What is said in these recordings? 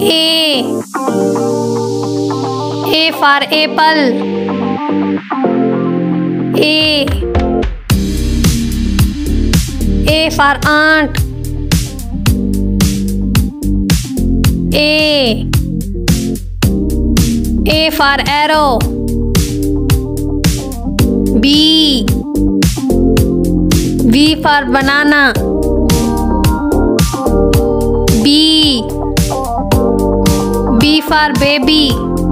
A for apple. A for ant. A for arrow. B for banana. B for baby.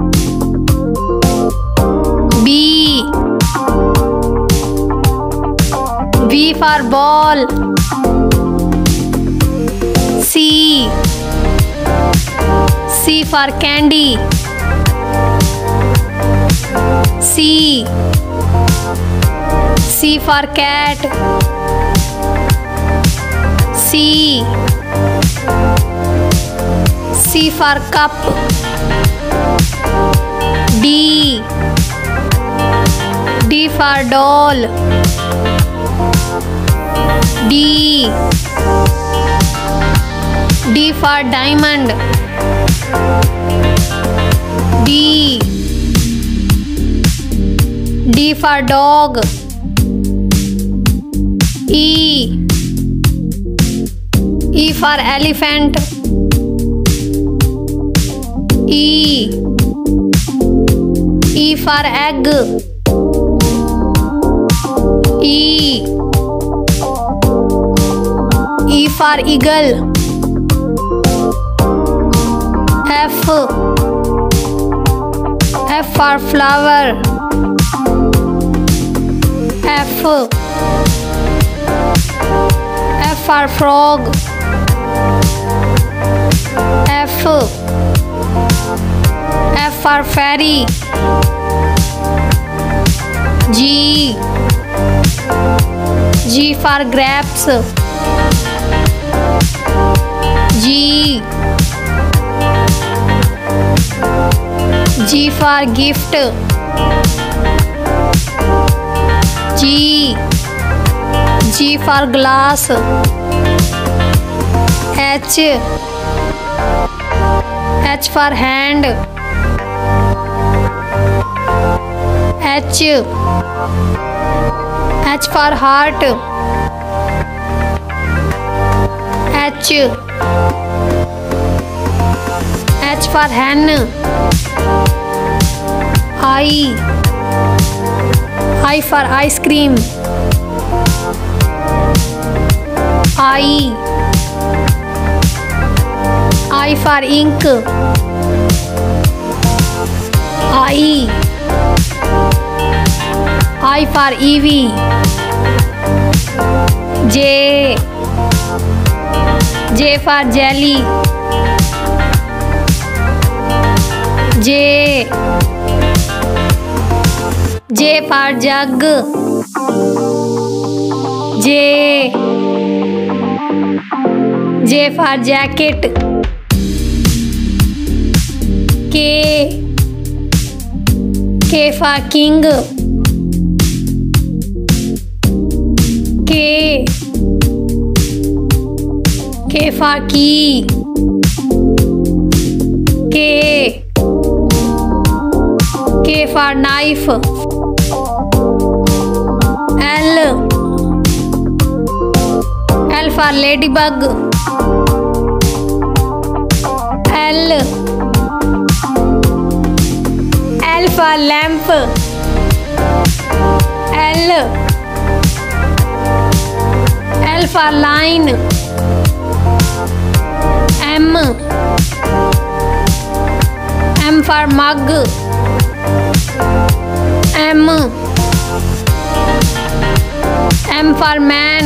B for ball. C for candy. C for cat. C for cup. D for doll. D for diamond. D for dog. E for elephant. E for egg. E for eagle. F for flower. F for frog. F for fairy. G for grapes. G for gift. G for glass. H for hand. H for heart. H for hen. I for ice cream. I for ink. I for Evie. J for jelly. J for jug. J for jacket. K for king. K for key. K for knife. L for ladybug. L for lamp. L for line. M for mug. M for man.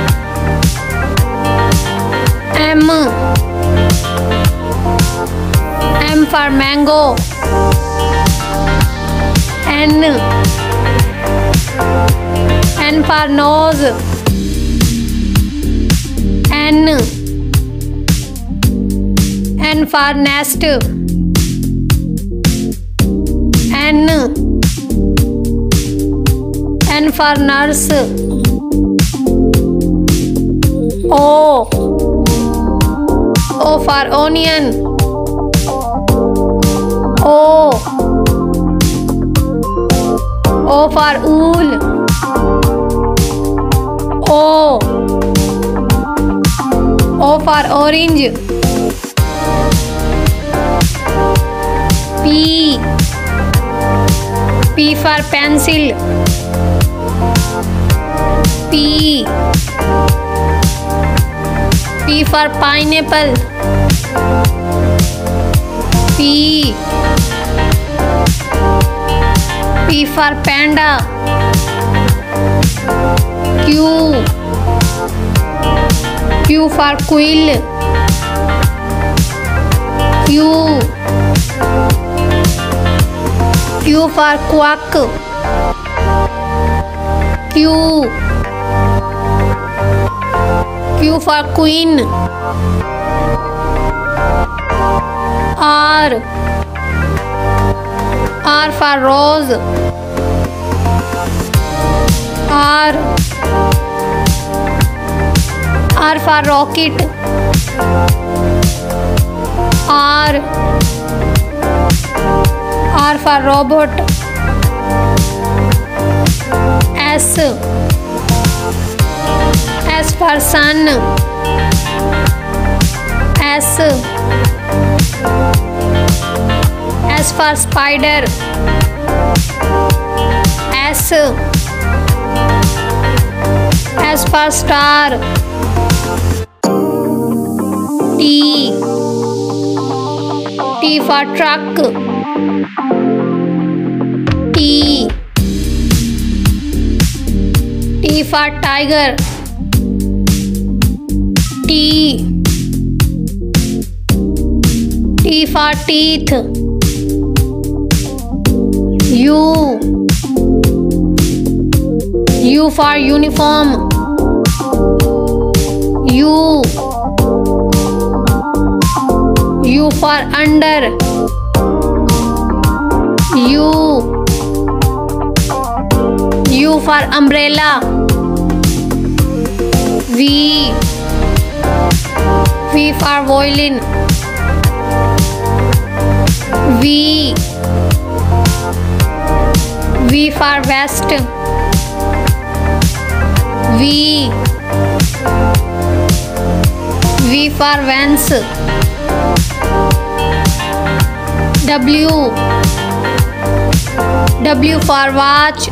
M for mango. N for nose. N for nest. N for nurse. O for onion. O. O for wool. O. O for orange. P. P for pencil. P. P for pineapple. P. P for panda. Q. Q for quill. Q. Q for quack. Q. Q for queen. R. R for rose. R. R for rocket. R. R for robot. S. S for sun. S. S for spider. S. S for star. T. T for truck. T. T for tiger. T. T for teeth. U. U for uniform. U. U for under. U. U for umbrella. V. V for violin. V. V for vest. V. V for vans. W. W for watch.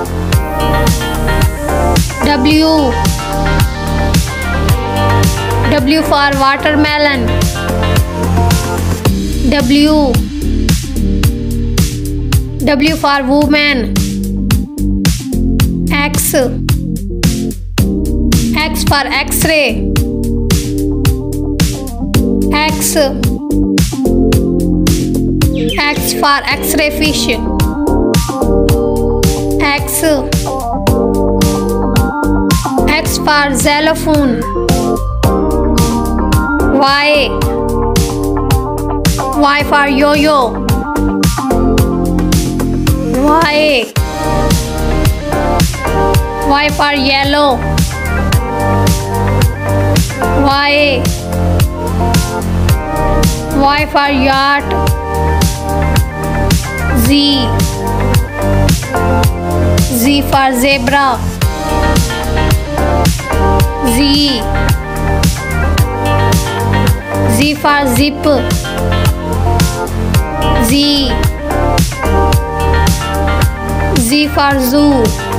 W. W for watermelon. W. W for woman. X. X for X-ray. X. X for X-ray fish. X. X for xylophone. Y. Y for yo-yo. Y. Y for yellow. Y. Y for yacht. Z. Z for zebra. Z. Z for zip. Z. Z for zoo.